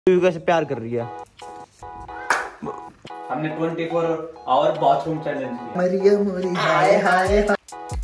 कैसे प्यार कर रही है। हमने 24 आवर बाथरूम चैलेंज किया।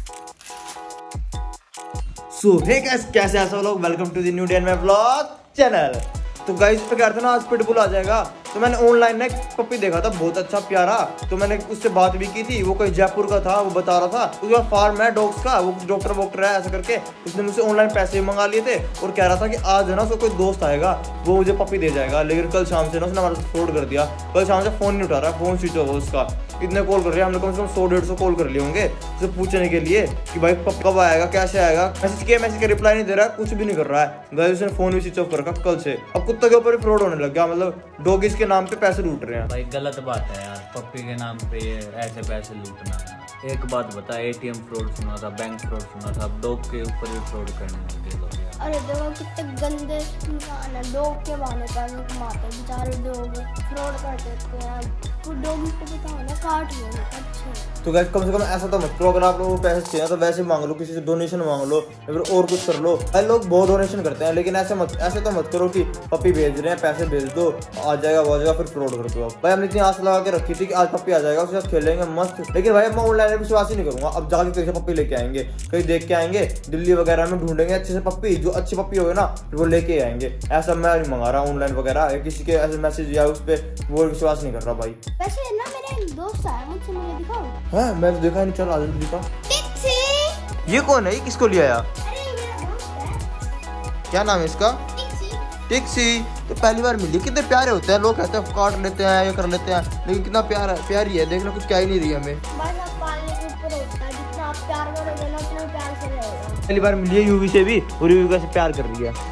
सो हे गाइस, कैसे हैं सब लोग। Welcome to the new day and my vlog channel. तो गाइस पे कहते ना आज पिटबुल आ जाएगा, तो मैंने ऑनलाइन ना एक पपी देखा था बहुत अच्छा प्यारा, तो मैंने उससे बात भी की थी। वो कोई जयपुर का था, वो बता रहा था उसका फार्म है डॉग्स का, वो डॉक्टर है ऐसा करके। उसने मुझसे ऑनलाइन पैसे मंगा लिए थे और कह रहा था कि आज है ना उसका कोई दोस्त आएगा, वो मुझे पपी दे जाएगा। लेकिन कल शाम से ना उसने हमारे साथ फ्रॉड कर दिया। कल शाम से फोन नहीं उठा रहा, फोन स्विच ऑफ उसका। इतने कॉल कर रहे हैं हमने, कम से कम 100-150 कॉल कर लिए होंगे उसे पूछने के लिए कि भाई कब आएगा, कैसे आएगा। मैसेज का रिप्लाई नहीं दे रहा है, कुछ भी नहीं कर रहा है। गाइस उसने फोन भी स्विच ऑफ कर रखा कल से। अब कुत्ते के ऊपर फ्रॉड होने लग गया, मतलब डॉगिस के नाम पे पैसे लूट रहे हैं। भाई गलत बात है यार, पप्पी के नाम पे ऐसे पैसे लूटना है। एक बात बता, एटीएम फ्रॉड सुना था, बैंक फ्रॉड सुना था, अब डॉग के ऊपर भी फ्रॉड करने लगे लोग यार। अरे देखो कितने गंदे इंसान है, डॉग के बहाने पैसे कमाते हैं बेचारे। डॉग फ्रॉड कर देते हैं, तो डॉग को बताओ ना काट लो। अच्छा तो गाइस कम से कम ऐसा तो मत करो। अगर आप लोगों को पैसे चाहिए तो वैसे मांग लो, किसी से डोनेशन मांग लो या फिर और कुछ कर लो। भाई लोग बहुत डोनेशन करते हैं, लेकिन ऐसे तो मत करो कि पपी भेज रहे हैं पैसे भेज दो, आ जाएगा वो आ जाएगा, फिर फ्रॉड कर दो। भाई हमने इतनी आस लगा के रखी थी कि आज पपी आ जाएगा, उसके साथ खेलेंगे मस्त। लेकिन भाई मैं ऑनलाइन में विश्वास ही नहीं करूंगा। अब जाके कहीं से पपी लेके आएंगे, कहीं देख के आएंगे, दिल्ली वगैरह में ढूंढेंगे अच्छे से पपी, जो अच्छी पपी होगी ना वो लेके आएंगे। ऐसा मैं नहीं मंगा रहा ऑनलाइन वगैरह, किसी के ऐसे मैसेज या उस पर वो विश्वास नहीं कर रहा भाई। वैसे ना मेरा एक दोस्त आया, मुझे दिखाओ। हाँ मैं तो देखा नहीं, चल आज दिखा। टिक्सी। ये कौन है, ये किसको लिया यार? अरे ये मेरा दोस्त है। क्या नाम है इसका? टिक्सी। तो पहली बार मिली। कितने प्यारे होते हैं, लोग कहते हैं काट लेते हैं ये कर लेते हैं, लेकिन कितना प्यारी है। देखना कुछ क्या ही नहीं रही हमें। बस आप पालने के ऊपर होता है, जितना आप प्यार करोगे ना उतना प्यार से रहेगा। पहली बार मिली है यूवी से भी, और यूवी कैसे प्यार कर रही है,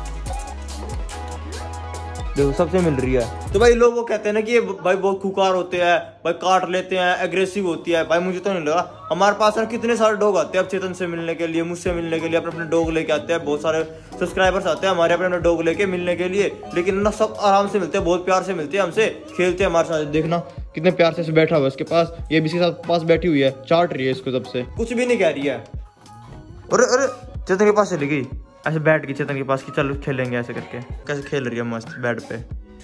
देखो सबसे मिल रही है। तो भाई लोग वो कहते हैं ना कि ये भाई बहुत खुकार होते हैं, भाई काट लेते हैं, एग्रेसिव होती है। भाई मुझे तो नहीं लगा। हमारे पास ना कितने सारे डॉग आते हैं अब चेतन से मिलने के लिए, मुझसे मिलने के लिए, अपने डॉग लेके आते हैं। बहुत सारे सब्सक्राइबर्स आते हैं हमारे अपने डॉग लेके मिलने के लिए, लेकिन ना सब आराम से मिलते हैं, बहुत प्यार से मिलते हैं हमसे, खेलते हैं हमारे साथ। देखना कितने प्यार से बैठा हुआ है उसके पास, ये भी इसके साथ पास बैठी हुई है, चाट रही है इसको तब से, कुछ भी नहीं कह रही है। अरे चेतन के पास चली गई, ऐसे बैठ गई चेतन के पास कि चलो खेलेंगे ऐसे करके। कैसे खेल रही है मस्त बेड पे।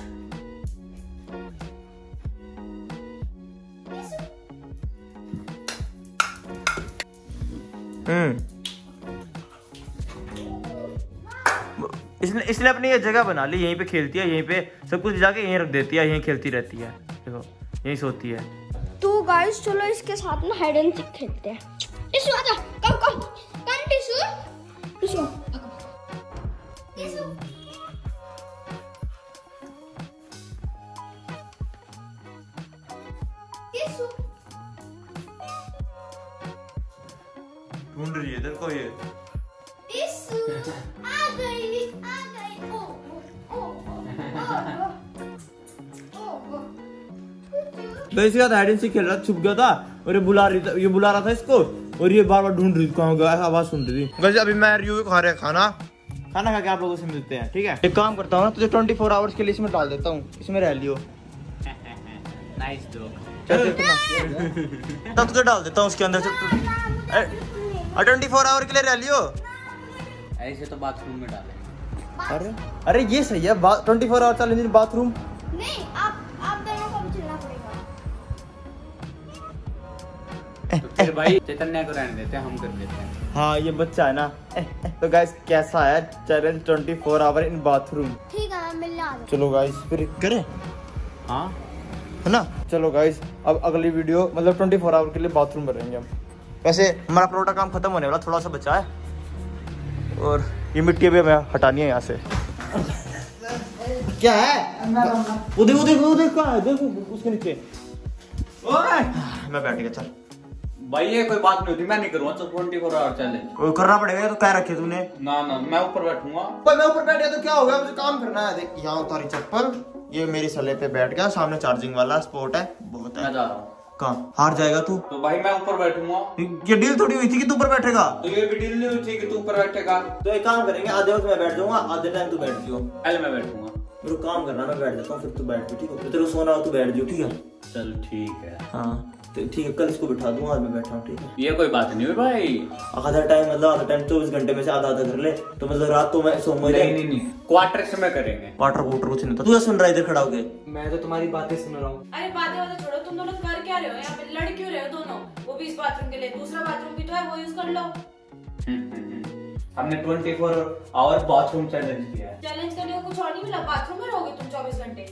इसने अपनी ये जगह बना ली, यहीं पे खेलती है, यहीं पे सब कुछ जाके यहीं रख देती है, यहीं खेलती रहती है, देखो यहीं सोती है। तो गाइस चलो इसके साथ ना हाइड एंड सीक खेलते हैं। टिशू आजा, कम टिशू टिशू ढूंढ रही है देखो ये। आ गई ओ तो इसके साथ हाइड एंड सीक खेल रहा, छुप गया था और ये बुला रहा था इसको, और ये बार बार ढूंढ रही थी कहाँ गया, आवाज सुन रही थी। वैसे अभी मैं रिव्यू खा रहे खाना खा के आप लोगों से मिलते हैं, ठीक है। एक काम करता हूँ ना, तुझे 24 आवर्स के लिए इसमें डाल देता हूँ, इसमें रह लियो। Nice joke. तब तुझे डाल देता हूँ उसके अंदर से, 24 आवर के लिए रह लियो। ऐसे तो बाथरूम में डालेंगे। अरे ये सही है, 24 आवर चैलेंज बाथरूम। नहीं, आप दोनों को भी चलना पड़ेगा। तो फिर भाई चैतन्य को रहने देते हैं, हम कर देते हैं। हाँ ये बच्चा है ना। तो गाइस कैसा है चैलेंज 24 आवर इन बाथरूम? ठीक है, मैं मिलने आ रहा हूं। चलो गाइस फिर करें, हाँ है ना। चलो गाइस अब अगली वीडियो मतलब 24 आवर के लिए बाथरूम में रहेंगे हम। वैसे हमारा प्रोडक्ट काम खत्म होने वाला, थोड़ा सा बचा है, और ये मिट्टी भी हमें हटानी है यहाँ से। क्या है वो देखो कहाँ है, देखो उसके नीचे। मैं बैठ गया, चल भाई ये कोई बात नहीं होती, मैं नहीं करूँगा। तो 24 आवर चैलेंज करना पड़ेगा, तो क्या रखे तूने? ना मैं ऊपर बैठूंगा। पर मैं ऊपर बैठ गया तो क्या होगा, मुझे काम करना है। देख यहाँ उतारी चप्पल, ये मेरी सले पे बैठ गया, सामने चार्जिंग वाला स्पॉट है, बहुत है। मैं जा रहा हूँ। कहाँ हार जाएगा तू? तो भाई मैं ऊपर बैठूंगा। ये डील थोड़ी हुई थी कि तू ऊपर बैठेगा। तो ये भी डील नहीं हुई थी कि तू ऊपर बैठेगा। तो एक काम करेंगे, आधे वक्त मैं बैठ जाऊंगा, आधे टाइम तू बैठ जियो। पहले मैं बैठूंगा। मेरे को काम करना, मैं बैठ जाता हूँ, फिर तू बैठ, ठीक है। तो तेरे को सोना हो तू बैठ जियो, ठीक है। चल ठीक है। हाँ तो ठीक है, कल इसको बिठा दूंगा, आज मैं बैठा हूँ, ठीक है। ये कोई बात नहीं हुई भाई। आधा टाइम मतलब आधा टाइम 24 घंटे में से आधा आधा कर ले, तो मतलब रात तो मैं सोऊंगा। नहीं, क्वार्टर से मैं करेंगे। वाटर कुछ नहीं था। तू सुन रहा है इधर खड़ा होके? मैं तो तुम्हारी बातें सुन रहा हूँ। अरे बातें छोड़ो, तुम दोनों कर क्या रहे हो यहाँ पे? लड़ क्यों रहे हो दोनों? वो भी इस बाथरूम के लिए, दूसरा बाथरूम भी तो है, वो यूज कर लो। हमने 24 आवर बाथरूम चैलेंज किया है। चैलेंज करने को कुछ और नहीं मिला, बाथरूम में रहोगे तुम 24 घंटे।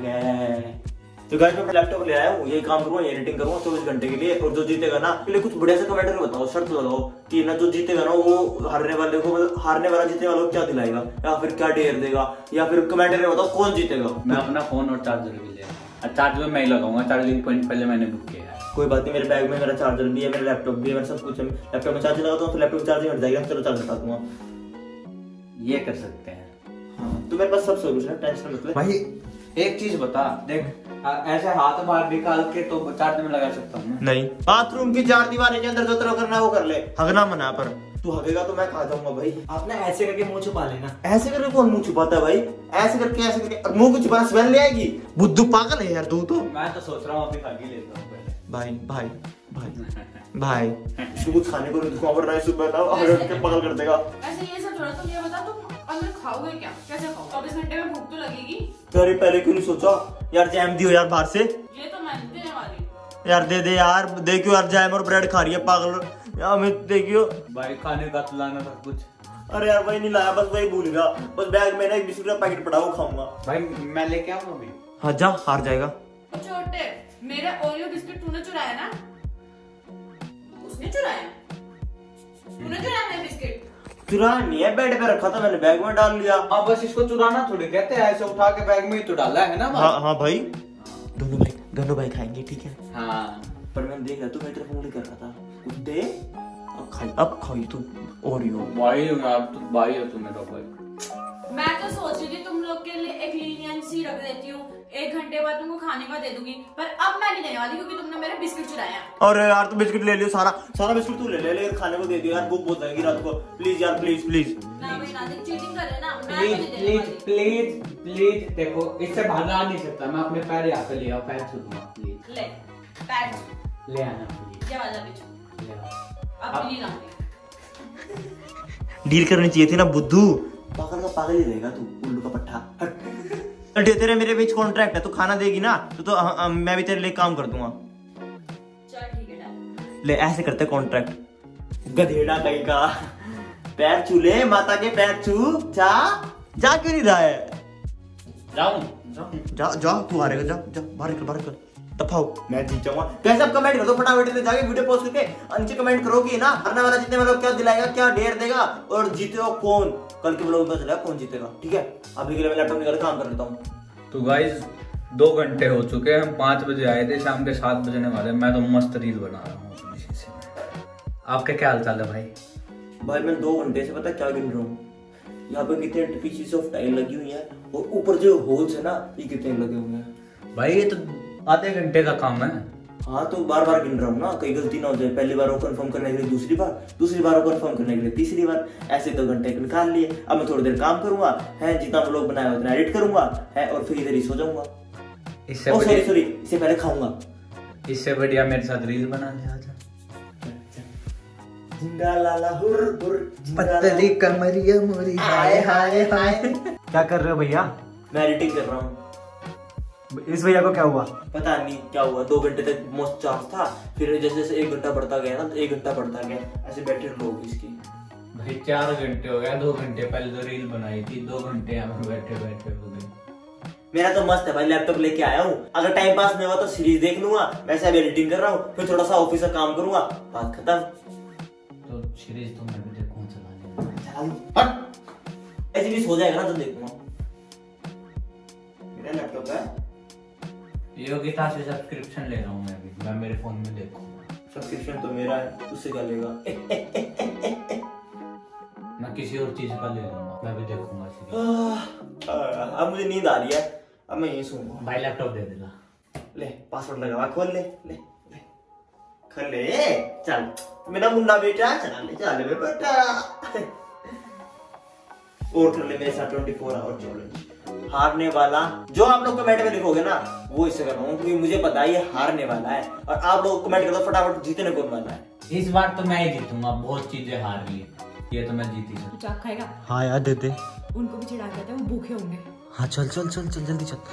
तो गाइस मैं लैपटॉप ले आया हूँ, यही काम करूंगा, एडिटिंग करूंगा 24 घंटे के लिए। और जो जीतेगा ना, के लिए कुछ बढ़िया से कमेंट करके बताओ, शर्त लगाओ कि ना जो जीतेगा ना वो हारने वाले को, मतलब हारने वाला जीतने वाले को क्या दिलाएगा, या फिर क्या डेयर देगा, या फिर कमेंट करके बताओ कौन जीतेगा। मैं अपना फोन और चार्जर भी ले आऊंगा। चार्जर मैं ही लगाऊंगा, चार्जिंग पॉइंट पहले मैंने बुक किया है। कोई बात नहीं, मेरे बैग में मेरा चार्जर भी है, मेरा लैपटॉप भी है, मेरा सब कुछ है। लैपटॉप में चार्जर लगाता हूँ तो लैपटॉप चार्जिंग हट जाएगा, चलो चार्जर हटा दूंगा। ये कर सकते हैं। हाँ, तो मेरे पास सब सोल्यूशन है, टेंशन मत ले भाई एक चीज बता, देख ऐसे हाथ बाहर निकाल के तो चार्ज में लगा सकता हूँ। नहीं, बाथरूम की 4 दीवारें के अंदर जो तरह करना है वो कर ले, हगना मना। पर तू हगेगा तो मैं खा जाऊंगा भाई। आप ना ऐसे करके मुंह छुपा लेना। ऐसे करके कौन मुंह छुपाता है भाई? ऐसे करके मुंह को छुपाना स्मेल ले आएगी। बुद्धू पागल है यार तू तो। मैं तो सोच रहा हूँ अभी खा के लेता हूँ पहले। भाई भाई भाई भाई इसको कुछ खाने को नहीं दूंगा, वरना सुबह ना हग के पागल कर देगा। ऐसे ये सब छोड़ो, तुम ये बता तुम अंदर खाओगे क्या? कैसे खाओ? 24 घंटे में भूख तो लगेगी। अरे पहले क्यों नहीं सोचा यार? जैम दियो यार बाहर से। ये तो मैं देने वाली। यार दे दे यार, देखियो यार जैम और ब्रेड खा रही है पागल यार। मैं देखियो भाई खाने का तो लाना था कुछ। अरे यार वही नहीं लाया, बस वही भूल गया। बस बैग में ना एक बिस्कुट का पैकेट पड़ा, वो खाऊंगा। भाई मैं लेके आऊंगा अभी। हाँ जा, हार जाएगा। छोटे मेरा ओरियो बिस्किट तूने चुराया ना? उसने चुराया? तूने चुराया मेरा बिस्किट? चुरा नहीं है, बेड पे रखा था मैंने, बैग में डाल लिया। हाँ बस इसको चुराना थोड़ी कहते हैं, ऐसे उठा के बैग में ही तो डाला है ना भाई। हाँ भाई, दोनों भाई खाएंगे, ठीक है। हाँ पर मैंने देख रहा तू मेरी तरफ उंगली कर रहा था, कुछ दे अब खाई तू ओरियो। भाई आप तो भाई हो, तू मेरा भाई। मैं तो सोच रही थी तुम लोग के लिए एक लीनियंसी रख देती हूँ, 1 घंटे बाद तुमको खाने का दे दूंगी, पर अब मैं नहीं देने वाली क्योंकि तुमने मेरा बिस्किट चुराया। अरे यार तू बिस्किट ले लियो, सारा बिस्किट तू ले ले, खाने को दे दियो यार, भूख बहुत लगेगी रात को। प्लीज यार, प्लीज ना भाई ना, चीटिंग कर रहे ना। मैं प्लीज नहीं देने वाली। प्लीज देखो, इससे भागा नहीं सकता मैं। अपने पैर यहाँ पे ले आओ, पैर छू दूंगा प्लीज। ले पैर ले आना प्लीज। ये वाला भी छू। ले आओ। अब नहीं लाऊंगी। डील करनी चाहिए थी ना बुद्धू। पागल का पागल ही रहेगा तू, उल्लू का पट्टा। हट तेरे मेरे बीच कॉन्ट्रैक्ट है, तू खाना देगी ना तो मैं भी तेरे लिए काम कर दूंगा। चल ठीक है डन। ले ऐसे करते कॉन्ट्रैक्ट, गधेड़ा कहीं का। पैर छू ले, माता के पैर छू। जा क्यों नहीं रहा है? जा तू हारेगा, जा बाहर निकल दफाओ, मैं जीत जाऊंगा। कैसे आप कमेंट कर दो फटाफट से, जाके वीडियो पोस्ट करके नीचे कमेंट करो कि ना हारने वाला जीतने वाला क्या दिलाएगा, क्या डेयर देगा, और जीतेगा कौन। कल के ब्लॉग में चलेगा कौन जीतेगा, ठीक है। अभी के लिए मैं लैपटॉप निकाल काम कर लेता हूँ। तो गाइस 2 घंटे हो चुके हैं, हम 5 बजे आए थे, शाम के 7 बजने वाले। मैं तो मस्त रील बना रहा हूँ अपनी शीशे में। आपके क्या हाल चाल है भाई? भाई मैं 2 घंटे से पता क्या गिन रहा हूँ, यहाँ पे कितने पीसेस ऑफ टाइल लगी हुई है, और ऊपर जो होल्स है ना ये कितने लगे हुए हैं। भाई ये तो आधे घंटे का काम है। हाँ तो बार बार गिन रहा हूँ ना, कहीं गलती ना हो जाए। पहली बार वो कंफर्म करने के लिए दूसरी बार वो कंफर्म करने के लिए तीसरी बार, ऐसे 2 घंटे निकाल लिए। अब मैं थोड़ी देर काम करूंगा है, जितना व्लॉग बनाया उतना एडिट करूंगा है, और फिर इधर ही सो जाऊंगा। इससे पहले खाऊंगा। इससे बढ़िया मेरे साथ रील बना ले आजा। जिंदा लाला हुर हुर, पतली कमरिया मोरी हाय हाय हाय। क्या कर रहे हो भैया? मैं एडिटिंग कर रहा हूँ। इस भैया को क्या हुआ? पता नहीं क्या हुआ, 2 घंटे तक मोस्ट चार्ज था, फिर जैसे जैसे 1 घंटा बढ़ता गया ना, 1 घंटा बढ़ता गया, ऐसे बैटरी लो होगी इसकी। भाई 4 घंटे हो गया, 2 घंटे पहले तो रील बनाई थी, 2 घंटे यहाँ पे बैठे हो गए। मेरा तो मस्त है भाई, लैपटॉप लेके आया हूँ। अगर टाइम पास नहीं हुआ तो सीरीज देख लूंगा, वैसे अभी एडिटिंग कर रहा हूँ, फिर थोड़ा सा ऑफिस का काम करूंगा, बात खत्म। तो सीरीज तो मैं भी देखूं, चला हट, ऐसे भी सो जाएगा ना तो देखूंगा। मेरा लैपटॉप है, योगिता से सब्सक्रिप्शन ले रहा हूँ मैं भी, मैं मेरे फोन में देखूंगा। सब्सक्रिप्शन तो मेरा है, उससे क्या लेगा। मैं किसी और चीज का ले लूंगा, मैं भी देखूंगा सीरीज। अब मुझे नींद आ रही है, अब मैं यही सोऊंगा। भाई लैपटॉप दे देगा। ले पासवर्ड लगा, खोल ले खोल ले, चल मेरा मुन्ना बेटा, चल ले बेटा। और कर ले मेरे साथ 24 आवर चैलेंज। हारने वाला, जो आप लोग कमेंट में लिखोगे ना वो इससे कर रहा हूँ, क्योंकि मुझे पता है ये हारने वाला है। और आप लोग कमेंट कर दो फटाफट, जीतने कौन वाला है। इस बार तो मैं ही जीतूंगा, बहुत चीजें हार ली, ये तो मैं जीती तू चाप खाएगा? हाँ यार दे दे। उनको भी चिढ़ा देते हैं, वो भूखे होंगे। हाँ चल चल चल चल जल्दी चल।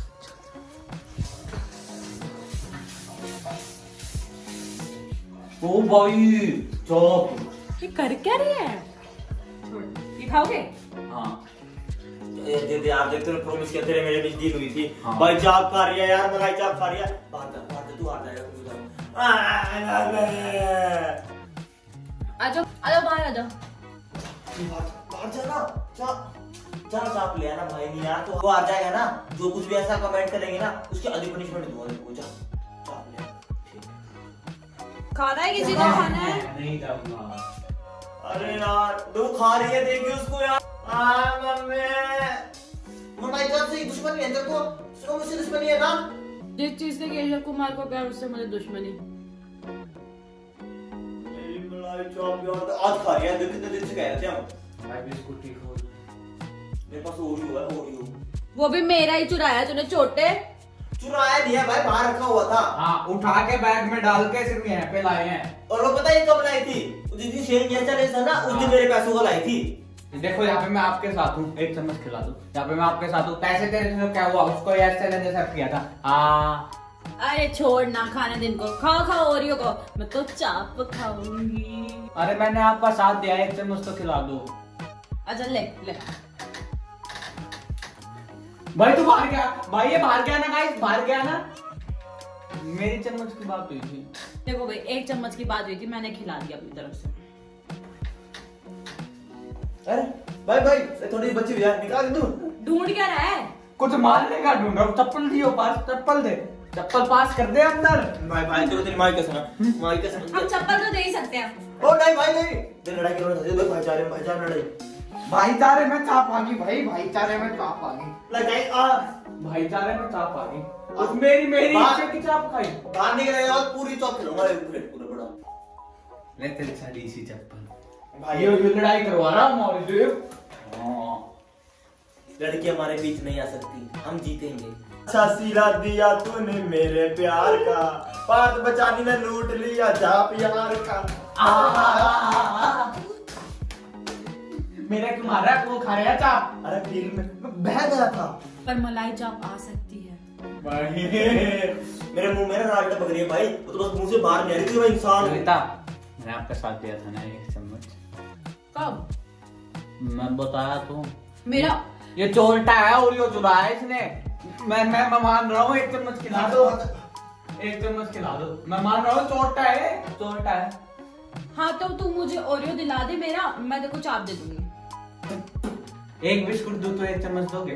ओ भाई चौक। ये कर क्या रही है? छोड़, ये खाओगे? हाँ दे आप देखते हो प्रॉमिस किया तेरे मेरे बीच डील हुई थी। हाँ। भाई चाप खा रही है यार, मलाई चाप खा रही है। बाहर तू आ जाएगा, तू जा। आ जाओ बाहर आ जाओ। बाहर जाना, चाप ले आना भाई। नहीं यार तो वो आ जाएगा ना, जो कुछ भी ऐसा कमेंट करेंगे ना उसकी अधिक पनिशमेंट दूंगा तेरे को। चाप ले। खाना है, किसी को खाना है? नहीं जाऊंगा। अरे यार दो खा रही है, देखिए उसको यार। मम्मी मलाई चाप से दुश्मनी है तेरे को, उसको मुझसे दुश्मनी है ना। जिस चीज से केशव कुमार को प्यार, उससे मुझे दुश्मनी। मलाई चाप यार आज खा रही है, कितने दिन से कह रहे थे हम। भाई बिस्कुट ही खो। मेरे पास ओरियो है, ओरियो। वो भी मेरा ही चुराया तूने, छोटे। चुराया नहीं है भाई, बाहर रखा हुआ था। हाँ उठा के बैग में डाल के सिर्फ यहाँ पे लाए हैं। और वो पता है कब लाई थी? जिस दिन शेयर किया चले था ना, उस दिन मेरे पैसों का लाई थी। देखो यहाँ पे मैं आपके साथ हूँ, एक चम्मच खिला दो। यहाँ पे मैं आपके साथ हूँ, पैसे तेरे से क्या हुआ? उसको यार चैलेंज जैसा किया था। अरे छोड़ ना, खाने दिन को खाओ ओरियो को, मैं तो चाप खाऊंगी। अरे मैंने आपका साथ दिया, एक चम्मच तो खिला दो। अच्छा ले ले। भाई तू बाहर गया, भाई ये बाहर गया ना गाइस, बाहर गया ना। मेरी चम्मच की बात हुई थी। देखो भाई, एक चम्मच की बात हुई थी, मैंने खिला दिया अपनी तरफ से। अरे भाई थोड़ी बची हुई है, निकाल दे तू। ढूंढ क्या रहा है? कुछ मारने का ढूंढ रहा हूँ। चप्पल दियो पास, चप्पल दे, चप्पल पास कर दे अंदर। भाई तेरे तेरी माँ की कसम, माँ की कसम। हम चप्पल तो दे ही सकते हैं। ओ नहीं भाई नहीं, तेरी लड़ाई क्यों नहीं? भाईचारे लड़ाई। भाईचारे में चाप आ गई भाई, भाईचारे में चाप आ गई। लड़ाई भाईचारे में चाप आ गई। उस मेरी इच्छा की चाप खाई। बाहर निकलेगा और पूरी चौक खिलाऊंगा, एक प्लेट पूरा बड़ा। ले तेरी सारी सी चप्पल। भाई ये लड़ाई करवा रहा हूँ हमारे से। लड़की हमारे बीच नहीं आ सकती, हम जीतेंगे। अच्छा सिला दिया तूने मेरे प्यार का, पार्थ बचानी ने लूट लिया चाप यार का। मेरा क्यों मार रहा है? वो खा रहा है चाप। अरे फील्ड में मैं बह गया था। पर मलाई चाप आ सकती है। मेरे मुंह में ना राड टपक रही है भाई, वो तो बस मुंह से बाहर नहीं आ रही थी। मैं इंसान हूं। मैंने आपका साथ दिया था ना एक चम्मच। कब? मैं बताया तो। मेरा ये चोरटा है और ये चुराया है इसने। मैं मान रहा हूँ, एक चम्मच खिला दो, एक चम्मच खिला दो। मैं मान रहा हूँ चोरटा है, चोरटा है। हाँ तो तू मुझे ओरियो दिला दे मेरा, मैं तेरे को चाप दे दूंगी। एक बिस्कुट दूं तो एक चम्मच दोगे?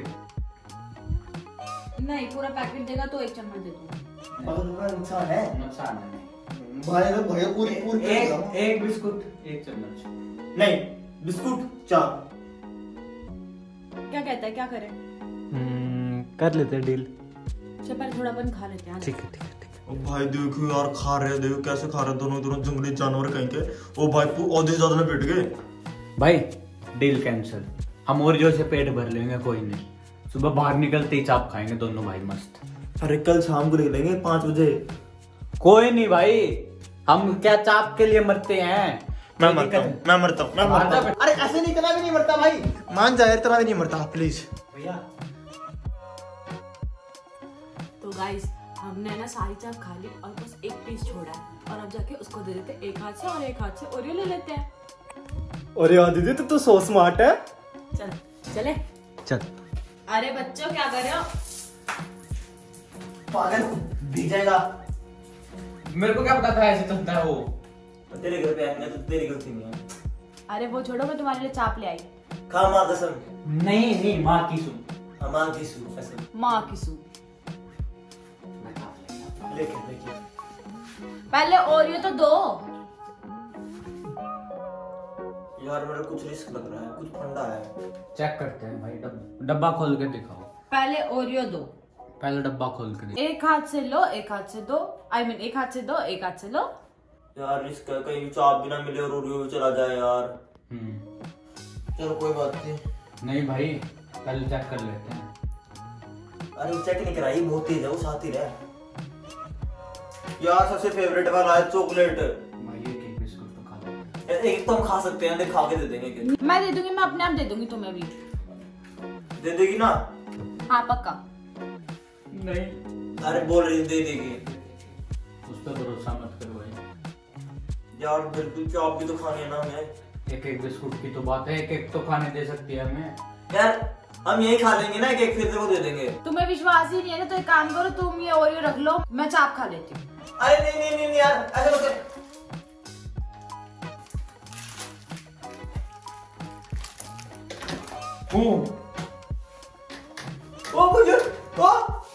नहीं, पूरा पैकेट देगा तो एक चम्मच दे दूंगी। बहुत नुकसान है नुकसान नहीं। भाई तो भैया पूरी एक बिस्कुट एक चम्मच नहीं, बिस्कुट चाप। क्या कहता है, क्या करें? कर लेते डील। चल पहले थोड़ापन खा लेते हैं। ठीक है ठीक है ठीक है। ओ भाई देखो यार, खा रहे, देखो कैसे खा रहे दोनों जंगली जानवर कहीं के। ओ भाई औधे ज्यादा ना बैठ गए। भाई डील कैंसिल। हम और जो से पेट भर लेंगे, कोई नहीं। सुबह बाहर निकलते ही चाप खाएंगे दोनों भाई मस्त। अरे कल शाम को निकलेंगे 5 बजे। कोई नहीं भाई, हम क्या चाप के लिए मरते हैं? मैं मरता हूँ। अरे ऐसे नहीं, इतना भी नहीं मरता भाई, मान जा यार, इतना भी नहीं मरता प्लीज भैया। तो गाइस, हमने ना सारी चाप खा ली और बस एक पीस छोड़ा है, और अब जाके उसको दे देते एक हाथ से, और एक हाथ से ओरियो ले लेते हैं। अरे यार दीदी तो सो स्मार्ट है। चल चले। चल। अरे बच्चों क्या कर रहे हो? पागल भीग जाएगा। मेरे को क्या पता था ऐसे चलता है वो। तेरे घर पे आएंगे तो तेरी गलती नहीं है। अरे वो छोड़ो, मैं तुम्हारे लिए चाप ले आई। खा माँ कसम। नहीं माँ की सुन। माँ की कसम। माँ की सूप। लेके पहले ओरियो तो दो यार, मेरा कुछ रिस्क लग रहा है, कुछ फंडा है। चेक करते हैं भाई, डब्बा खोल के दिखाओ। पहले ओरियो दो। पहले डब्बा खोल के दिखाओ। एक हाथ से लो, एक हाथ से दो। एक हाथ से दो, एक हाथ से लो। यार रिस्क है, कहीं चाप भी ना मिले और ओरियो भी चला जाए यार। चलो कोई बात नहीं। नहीं भाई, पहले चेक कर लेते हैं। अरे चेक नहीं कराई, बहुत तेज है वो, साथ ही रह यार। सबसे फेवरेट वाला है चॉकलेट। भाई एक एक बिस्कुट तो खा लो। एक तो हम खा सकते हैं, खा के दे देंगे क्या? मैं दे दूंगी, मैं अपने आप दे दूंगी तुम्हें भी। दे देगी ना? हाँ पक्का। नहीं अरे बोल रही दे देगी। उस पर भरोसा मत करो भाई यार बिल्कुल, चाप भी तो खानी है ना हमें। एक एक बिस्कुट की तो बात है, एक एक तो खाने दे सकती है हमें यार हम यही खा लेंगे ना, एक फिर तेरे को दे देंगे। तुम्हें विश्वास ही नहीं है ना, तो एक काम करो, तुम ये ओरियो रख लो, मैं चाप खा लेती हूँ। अरे नहीं नहीं नहीं यार, ऐसे मत कर। ओ मुझे ओ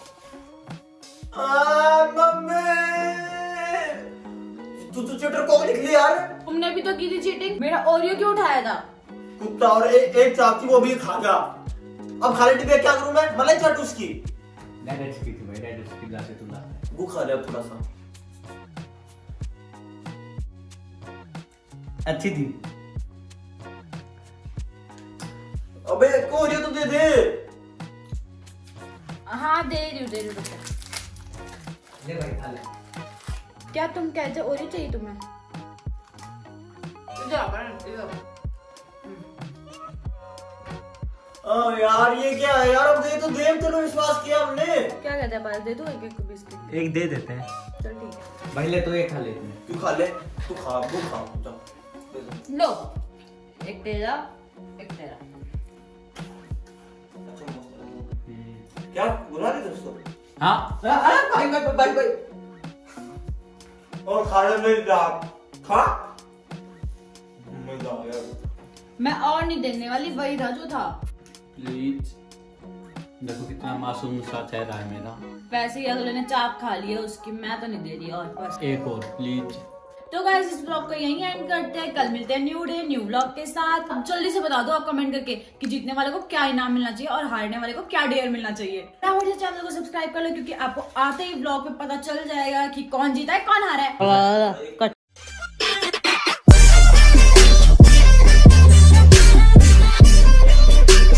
मम्मी, तू चीटर को लिख लिया यार। तुमने भी तो की थी चीटिंग, मेरा ओरियो क्यों उठाया था? कुत्ता, और एक चाप थी वो भी खा गया। अब खाली टिबिया क्या करूं मैं? मलाई चाट उसकी। डायरेक्ट की थी भाई, डायरेक्ट की ला से तू ला। वो खा लिया थोड़ा सा, अच्छी थी। अबे को ये तो दे दे। हाँ दे रही हूँ, दे रही हूँ बच्चा। ले भाई खा ले। क्या तुम कहते हो ओरियो चाहिए तुम्हें? यार ये क्या है यार? अब दे तो दे, तेरे विश्वास किया हमने। क्या कहते हैं, दे दो एक एक बिस्किट। एक दे देते हैं। चल ठीक है, भाई ले तो एक खा लेते हैं। तू खा ले, तू खा, वो खा जा, दे दे। लो एक तेरा एक तेरा। अच्छा, मस्त है। क्या बुला रहे दोस्तों? हाँ अरे भाई भाई भाई भाई, और खा ले मेरी जान, खा। मजा आ गया। मैं और नहीं देने वाली, वही था जो था। प्लीज। देखो कितना मासूम सा चेहरा है मेरा। वैसे ही अगले ने चाप खा लिया उसकी, मैं तो नहीं दे रही और बस। एक और प्लीज। तो गाइस इस ब्लॉग को यहीं एंड करते हैं, कल मिलते हैं न्यू डे न्यू ब्लॉग के साथ। अब जल्दी से बता दो आप कमेंट करके कि जीतने वाले को क्या इनाम मिलना चाहिए और हारने वाले को क्या डेयर मिलना चाहिए। चैनल को सब्सक्राइब कर लो, क्योंकि आपको आते ही ब्लॉग पे पता चल जाएगा कि कौन जीता है कौन हारा है।